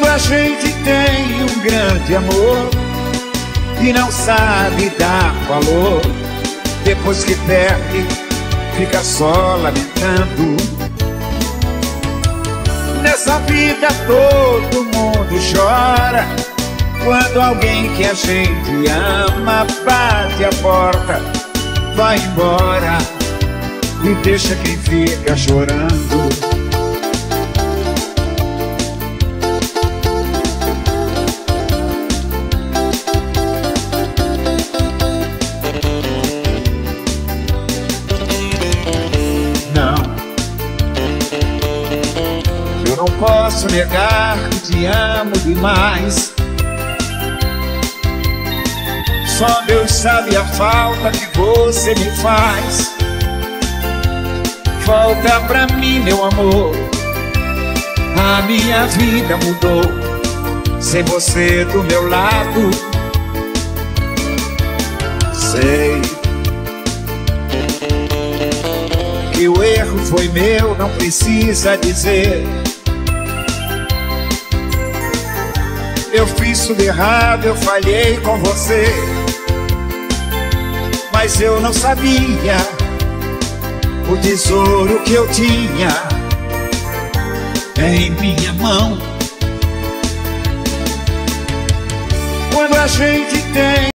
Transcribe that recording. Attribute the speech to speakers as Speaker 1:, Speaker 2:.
Speaker 1: Quando a gente tem um grande amor e não sabe dar valor, depois que perde, fica só lamentando. Nessa vida todo mundo chora quando alguém que a gente ama bate a porta, vai embora e deixa quem fica chorando. Não posso negar que te amo demais. Só Deus sabe a falta que você me faz. Volta pra mim, meu amor, a minha vida mudou sem você do meu lado. Sei que o erro foi meu, não precisa dizer. Eu fiz tudo errado, eu falhei com você, mas eu não sabia o tesouro que eu tinha em minha mão. Quando a gente tem